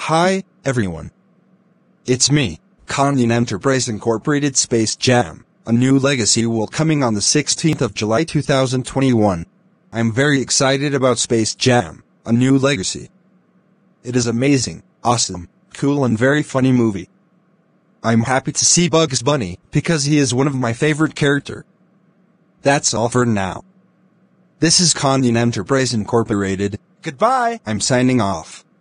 Hi, everyone. It's me, Conyan Enterprise Incorporated Space Jam, a new legacy will coming on the 16th of July 2021. I'm very excited about Space Jam, a new legacy. It is amazing, awesome, cool and very funny movie. I'm happy to see Bugs Bunny, because he is one of my favorite character. That's all for now. This is Conyan Enterprise Incorporated. Goodbye. I'm signing off.